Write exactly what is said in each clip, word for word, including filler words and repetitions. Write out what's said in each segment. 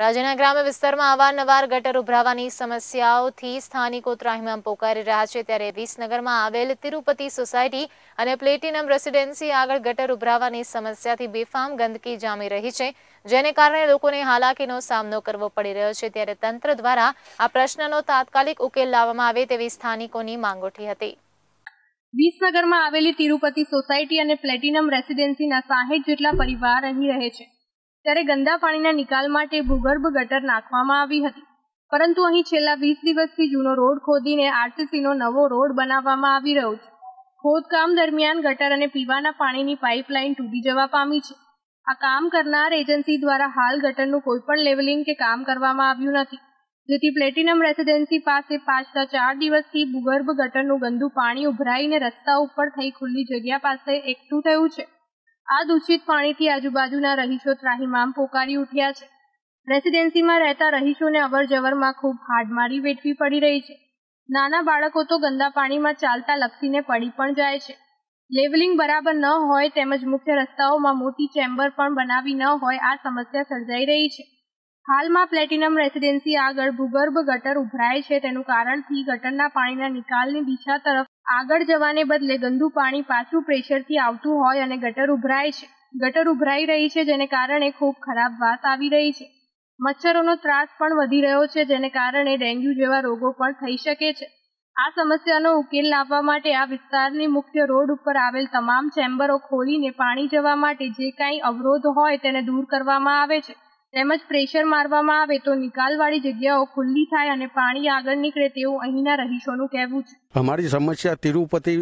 રાજ્યના ગ્રામ્ય વિસ્તારમાં અવારનવાર ગટર ઉભરાવાની સમસ્યાઓથી સ્થાનિકો ત્રાહિમામ પોકારી રહ્યા છે। ત્યારે વિસનગરમાં આવેલ તિરુપતિ સોસાયટી અને પ્લેટિનમ રેસિડેન્સી આગળ ગટર ઉભરાવાની સમસ્યાથી બેફામ ગંદકી જામી રહી છે, જેને કારણે લોકોને હાલાકીનો સામનો કરવો પડી રહ્યો છે। ત્યારે તંત્ર દ્વારા આ પ્રશ્નનો તાત્કાલિક ઉકેલ લાવવામાં આવે તેવી સ્થાનિકોની માંગ ઉઠી હતી। વિસનગરમાં આવેલી તિરુપતિ સોસાયટી અને પ્લેટિનમ રેસિડેન્સીના સાહીઠ જેટલા પરિવાર અહીં રહે છે। ત્યારે ગંદા પાણીના નિકાલ માટે ભૂગર્ભ ગટર નાખવામાં આવી હતી, પરંતુ અહીં છેલ્લા વીસ દિવસથી જૂનો રોડ ખોદીને આરસીસીનો નવો રોડ બનાવવામાં આવી રહ્યો છે। ખોદકામ દરમિયાન ગટર અને પીવાના પાણીની પાઇપલાઇન તૂટી જવા પામી છે। આ કામ કરનાર એજન્સી દ્વારા હાલ ગટરનું કોઈપણ લેવલિંગ કે કામ કરવામાં આવ્યું નથી, જેથી પ્લેટિનમ રેસિડેન્સી પાસે પાછલા ચાર દિવસથી ભૂગર્ભ ગટરનું ગંદુ પાણી ઉભરાઈને રસ્તા ઉપર થઈ ખુલ્લી જગ્યા પાસે એકઠું થયું છે। આ દૂષિત પાણીથી આજુબાજુના રહીશો ત્રાહિમામ પોકારી ઉઠ્યા છે। રેસિડેન્સીમાં રહેતા રહીશોને અવર જવરમાં ખૂબ હાડમારી વેઠવી પડી રહી છે। નાના બાળકો તો ગંદા પાણીમાં ચાલતા લપસીને પડી પણ જાય છે। લેવલિંગ બરાબર ન હોય તેમજ મુખ્ય રસ્તાઓમાં મોટી ચેમ્બર પણ બનાવી ન હોય આ સમસ્યા સર્જાઈ રહી છે। હાલમાં પ્લેટિનમ રેસિડેન્સી આગળ ભૂગર્ભ ગટર ઉભરાય છે, તેનું કારણથી ગટરના પાણીના નિકાલની દિશા તરફ આગળ જવાને બદલે ગંદુ પાણી પાછું પ્રેશરથી આવતું હોય અને ગટર ઉભરાય છે। ગટર ઉભરાઈ રહી છે, જેને કારણે ખૂબ ખરાબ વાત આવી રહી છે। મચ્છરોનો ત્રાસ પણ વધી રહ્યો છે, જેને કારણે ડેન્ગ્યુ જેવા રોગો પણ થઈ શકે છે। આ સમસ્યાનો ઉકેલ લાવવા માટે આ વિસ્તારની મુખ્ય રોડ ઉપર આવેલ તમામ ચેમ્બરો ખોલીને પાણી જવા માટે જે કાંઈ અવરોધ હોય તેને દૂર કરવામાં આવે છે, તેમજ પ્રેશર મારવામાં આવે તો નિકાલવાળી જગ્યાઓ ખુલ્લી થાય અને પાણી આગળ નીકળે તેવું અહીંના રહીશોનું કહેવું છે। અમારી સમસ્યા તિરુપતિ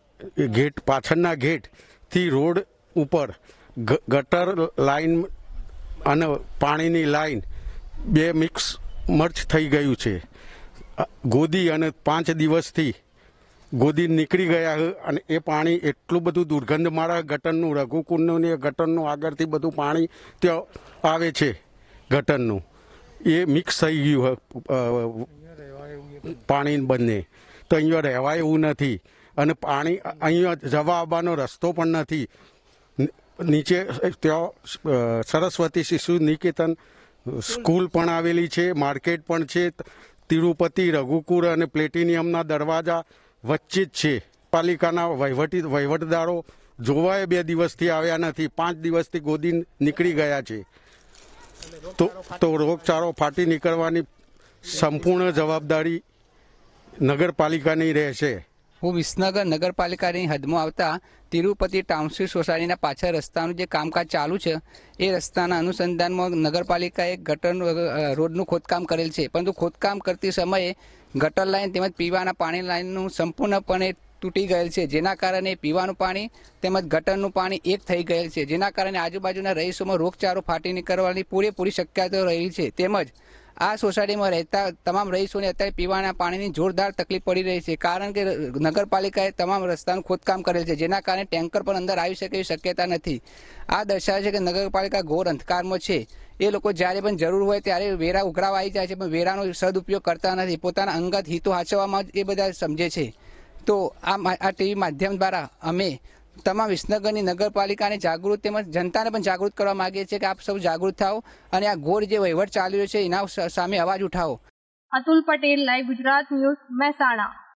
ગેટ પાછળના ગેટથી રોડ ઉપર ગટર લાઈન અને પાણીની લાઈન બે મિક્સ મર્ચ થઈ ગયું છે। ગોદી અને પાંચ દિવસથી ગોદી નીકળી ગયા અને એ પાણી એટલું બધું દુર્ગંધ મારે ગટરનું રઘુકુંડનું ને ગટરનું આગળથી બધું પાણી ત્યાં આવે છે। ગટરનું એ મિક્સ થઈ ગયું પાણી બંને, તો અહીંયા રહેવાય એવું નથી અને પાણી અહીંયા જવા આવવાનો રસ્તો પણ નથી। નીચે ત્યાં સરસ્વતી શિશુ નિકેતન સ્કૂલ પણ આવેલી છે, માર્કેટ પણ છે। તિરુપતિ રઘુકુળ અને પ્લેટિનિયમના દરવાજા વચ્ચે જ છે। પાલિકાના વહીવટી વહીવટદારો જોવાય બે દિવસથી આવ્યા નથી, પાંચ દિવસથી ગોદી નીકળી ગયા છે, તો તો રોગચાળો ફાટી નીકળવાની સંપૂર્ણ જવાબદારી નગરપાલિકાની રહેશે। હું વિસનગર નગરપાલિકાની હદમાં આવતા તિરુપતિ ટાઉનશીપ સોસાયટીના પાછળ રસ્તાનું જે કામકાજ ચાલુ છે એ રસ્તાના અનુસંધાનમાં નગરપાલિકાએ ગટરનું રોડનું ખોદકામ કરેલ છે, પરંતુ ખોદકામ કરતી સમયે ગટર લાઇન તેમજ પીવાના પાણી લાઇનનું સંપૂર્ણપણે તૂટી ગયેલ છે, જેના કારણે પીવાનું પાણી તેમજ ગટરનું પાણી એક થઈ ગયેલ છે, જેના કારણે આજુબાજુના રહીશોમાં રોગચાળો ફાટી નીકળવાની પૂરેપૂરી શક્યતાઓ રહી છે। તેમજ આ સોસાયટીમાં રહેતા તમામ રહીશોને અત્યારે પીવાના પાણીની જોરદાર તકલીફ પડી રહી છે, કારણ કે નગરપાલિકાએ તમામ રસ્તાનું ખોદકામ કરેલ છે, જેના કારણે ટેન્કર પણ અંદર આવી શકે એવી શક્યતા નથી। આ દર્શાવે છે કે નગરપાલિકા ઘોર અંધકારમાં છે। એ લોકો જ્યારે પણ જરૂર હોય ત્યારે વેરા ઉઘરાવા આવી જાય છે, પણ વેરાનો સદુપયોગ કરતા નથી, પોતાના અંગત હિતો હાંચવામાં જ એ બધા સમજે છે। તો આ આ ટીવી માધ્યમ દ્વારા અમે તમામ વિસનગરની નગરપાલિકાને જાગૃત તેમજ જનતાને પણ જાગૃત કરવા માંગીએ છીએ કે આપ સૌ જાગૃત થાઓ અને આ ઘોર જે વહીવટ ચાલી રહ્યો છે એના સામે અવાજ ઉઠાવો। Atul Patel, live Gujarat news, Mehsana.